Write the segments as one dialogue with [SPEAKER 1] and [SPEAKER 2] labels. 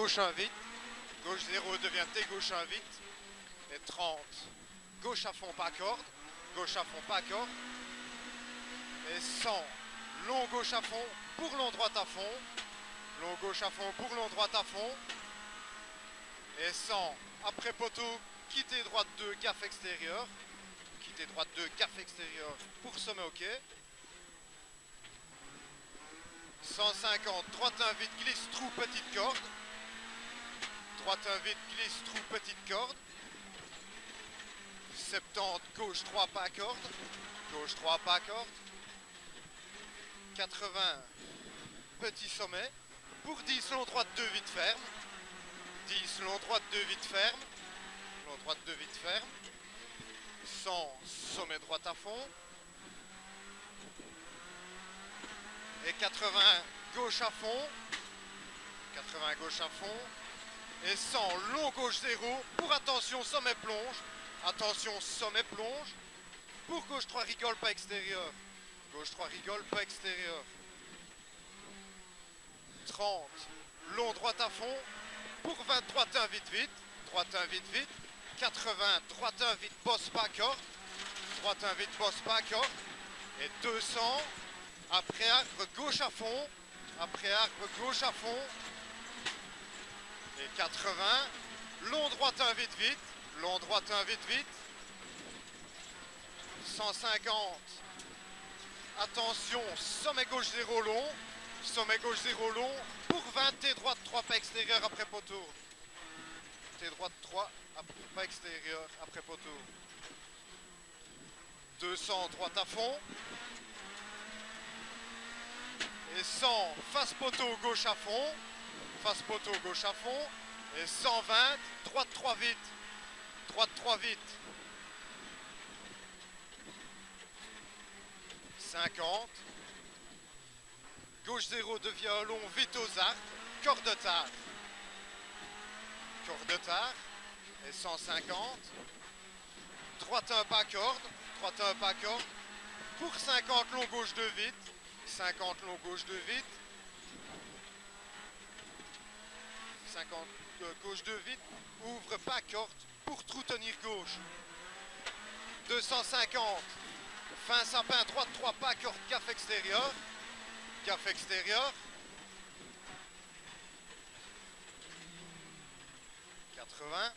[SPEAKER 1] gauche 1 vite. Gauche 0 devient T gauche 1 vite. Et 30. Gauche à fond, pas corde. Gauche à fond, pas corde. Et 100. Long gauche à fond, pour long droite à fond. Long gauche à fond, pour long droite à fond. Et 100. Après poteau, quitter droite 2, gaffe extérieure. Quitter droite 2, gaffe extérieure pour sommet ok. 150, droite 1 vite, glisse, trou, petite corde. Droite 1 vite, glisse, trou, petite corde. 70, gauche 3, pas corde. Gauche 3, pas corde. 80, petit sommet. Pour 10, long droite 2 vite ferme. 10, long droite 2 vite ferme. Long droite 2 vite ferme. 100, sommet droite à fond. Et 80, gauche à fond. 80, gauche à fond. Et 100, long gauche 0. Pour attention, sommet plonge. Attention, sommet plonge. Pour gauche 3, rigole, pas extérieur. Gauche 3, rigole, pas extérieur. 30, long droite à fond. Pour 20, droite 1 vite vite. Droite 1 vite vite. 80, droite 1 vite, bosse pas corde. Droite 1 vite, bosse pas corde. Et 200, après arbre gauche à fond. Après arbre gauche à fond. Et 80, long droite 1 vite vite. Long droite 1 vite vite. 150, attention, sommet gauche 0 long. Sommet gauche 0 long. Pour 20, T droite 3 pas extérieur après poteau. T droite 3 pas extérieur après poteau. 200, droite à fond. Et 100, face poteau, gauche à fond. Face poteau, gauche à fond. Et 120, droite 3 vite. Droite 3 vite. 50. Gauche 0 devient long, vite aux arcs. Corde de tard. Corde de tard. Et 150. Droite 1 pas corde. Droite 1 pas corde. Pour 50, long gauche 2 vite. 50, long gauche 2 vite. 50, gauche 2 vite. Ouvre pas corde. Pour trou tenir gauche. 250. Fin sapin, droite 3 pas corde, gaffe extérieur. Gaffe extérieur. 80.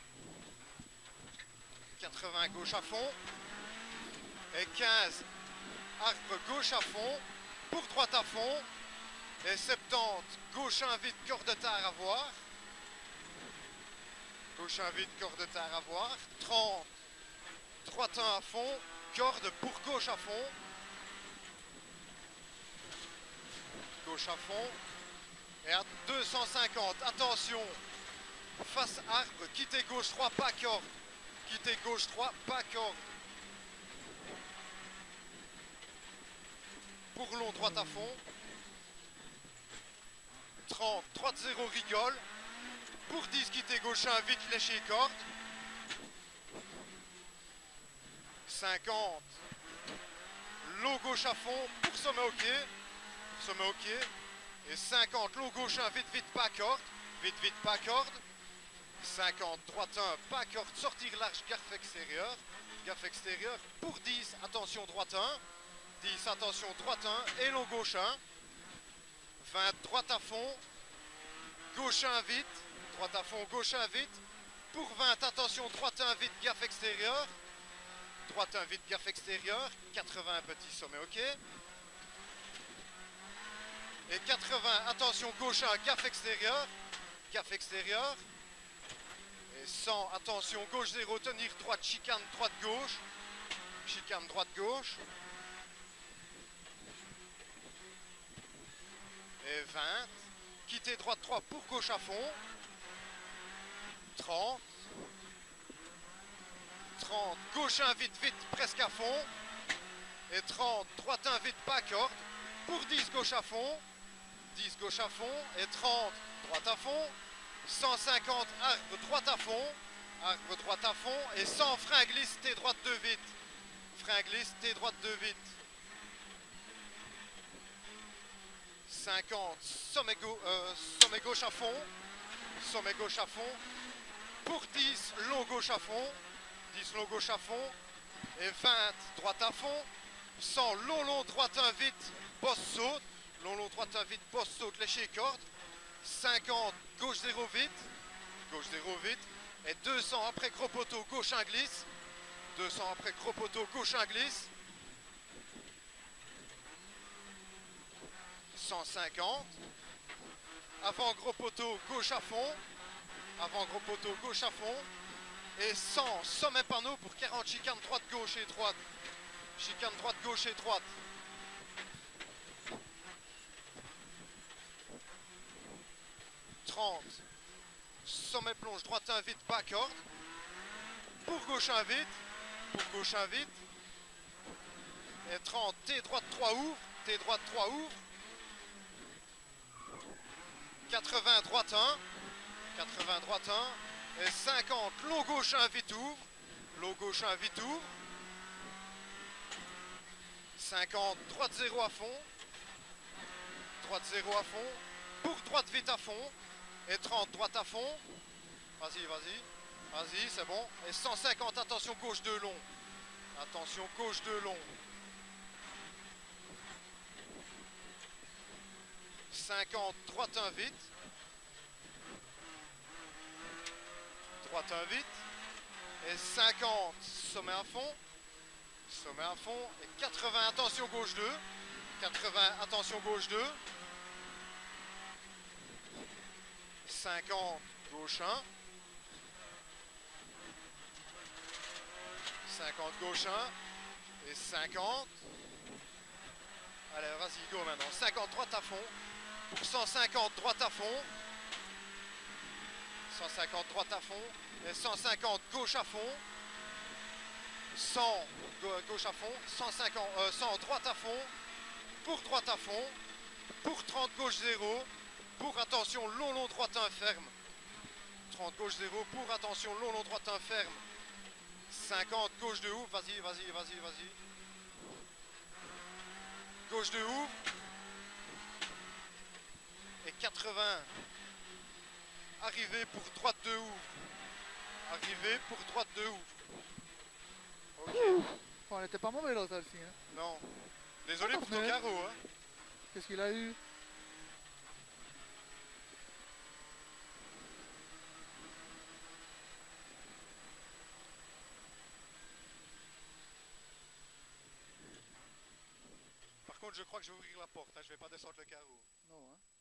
[SPEAKER 1] 80, gauche à fond. Et 15, arbre gauche à fond. Pour droite à fond. Et 70, gauche 1 vite, corde de tard à voir. Gauche 1 vite, corde de tard à voir. 30, droite 1 à fond. Corde pour gauche à fond. Gauche à fond. Et à 250, attention. Face arbre, quitter gauche 3, pas corde. Quitter gauche 3, pas corde. Pour long, droite à fond. 30, droite 0, rigole. Pour 10, quitter gauche 1, vite, fléché, corde. 50, long gauche à fond, pour sommet ok. Sommet ok. Et 50, long gauche 1, vite, vite, pas corde. Vite, vite, pas corde. 50, droite 1, pas corde, sortir large, gaffe extérieure. Gaffe extérieure. Pour 10, attention, droite 1. 10, attention, droite 1 et long gauche 1. 20, droite à fond. Gauche 1 vite. Droite à fond, gauche 1 vite. Pour 20, attention, droite 1 vite, gaffe extérieure. Droite 1 vite, gaffe extérieure. 80, petit sommet ok. Et 80, attention, gauche 1, gaffe extérieure. Gaffe extérieure. Et 100, attention, gauche 0, tenir droite, chicane, droite, gauche. Chicane, droite, gauche. Et 20, quitter droite 3 pour gauche à fond. 30. 30, gauche 1 vite, vite, presque à fond. Et 30, droite 1 vite, pas corde. Pour 10, gauche à fond. 10, gauche à fond. Et 30, droite à fond. 150, arbre droite à fond. Arbre droite à fond. Et 100, frein glisse, T droite 2 vite. Frein glisse, T droite 2 vite. 50, sommet gauche à fond. sommet gauche à fond. Pour 10, long gauche à fond. 10 long gauche à fond. Et 20, droite à fond. 100, long, droite 1, vite, bosse saute. Long, droite 1, vite, bosse saute, lécher corde. 50, gauche 0, vite. Gauche 0, vite. Et 200 après gros poteau, gauche 1, glisse. 200 après gros poteau, gauche 1, glisse. 150. Avant gros poteau, gauche à fond. Avant gros poteau, gauche à fond. Et 100, sommet panneau pour 40, chicane droite, gauche et droite. Chicane droite, gauche et droite. 30, sommet plonge, droite 1, vite, bas corde. Pour gauche 1, vite. Pour gauche 1, vite. Et 30, T droite 3 ouvre. T droite 3 ouvre. 80, droite 1. 80, droite 1. Et 50, long gauche 1, vite ouvre. Long gauche 1, vite ouvre. 50, droite 0 à fond. Droite 0 à fond. Pour droite vite à fond. Et 30, droite à fond. Vas-y, vas-y. Vas-y, c'est bon. Et 150, attention gauche 2 long. Attention gauche 2 long. 50, droite 1 vite. Droite 1 vite. Et 50, sommet à fond. Sommet à fond. Et 80, attention gauche 2. 80, attention gauche 2. 50, gauche 1. 50, gauche 1. Et 50. Allez, vas-y, go maintenant. 50, droite à fond. Pour 150, droite à fond. 150, droite à fond. Et 150, gauche à fond. 100, gauche à fond. 150, 100, droite à fond. Pour droite à fond. Pour 30, gauche 0. Pour attention, long, droite 1, ferme. 30, gauche 0. Pour attention, long, droite 1, ferme. 50, gauche de ouvre. Vas-y, vas-y, vas-y, vas-y. Gauche de ouvre. Et 80. Arrivé pour droite de ouvre. Arrivé pour droite de ouvre. Ok.
[SPEAKER 2] Oh, elle était pas mauvaise là, celle-ci. Hein.
[SPEAKER 1] Non. Désolé pour ton carreau. Hein.
[SPEAKER 2] Qu'est-ce qu'il a eu?
[SPEAKER 1] Par contre, je crois que je vais ouvrir la porte. Hein. Je vais pas descendre le carreau.
[SPEAKER 2] Non, hein.